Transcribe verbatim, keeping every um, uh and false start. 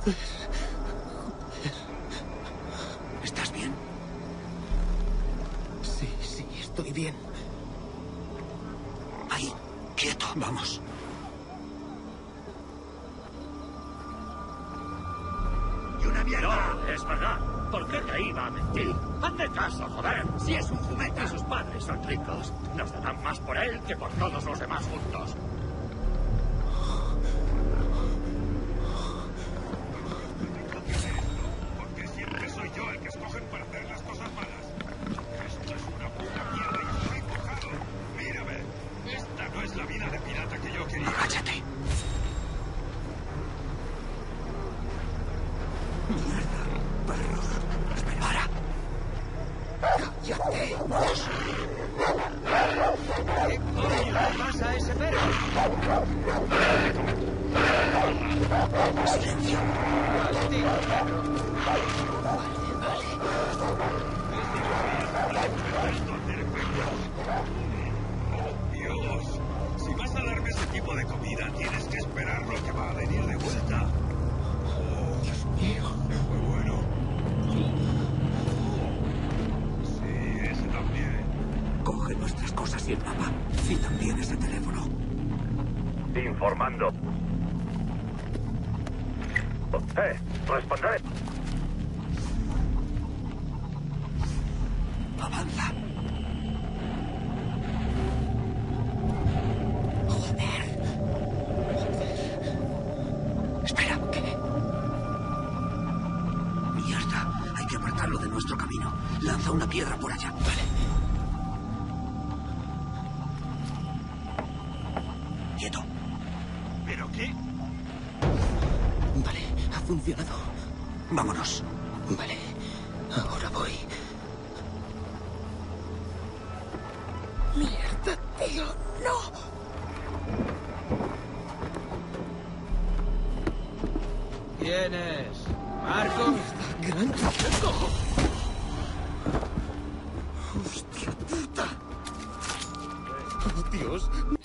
¿Estás bien? Sí, sí, estoy bien. Ahí, quieto, vamos. ¡Y una mierda! No, es verdad. ¿Por qué te iba a mentir? Hazme caso, joder. Si es un fumeta. Y sus padres son ricos. Nos darán más por él que por todos los demás juntos. Porque siempre soy yo el que escogen para hacer las cosas malas. Esto es una puta mierda y estoy mojado. Mírame. Esta no es la vida de pirata que yo quería. Agáchate. Mierda, perros. Espera. Cállate. ¿Qué coño le pasa a ese perro? Silencio. Maldito perro. Vale, vale. Dios, si vas a darme ese tipo de comida, tienes que esperar lo que va a venir de vuelta. Oh, Dios mío. muy bueno. Sí, ese también. Coge nuestras cosas y el mapa. Y también ese teléfono. Informando. ¡Eh! ¡Responded! Avanza. Joder. Espera, ¿qué? Mierda, hay que apartarlo de nuestro camino. Lanza una piedra por allá. Vale. Quieto. ¿Pero qué? Vale, ha funcionado. Vámonos. Vale, ahora voy. Mierda, tío, no. ¿Quién es? ¿Marco? Gran cojo. Hostia puta. Oh, Dios.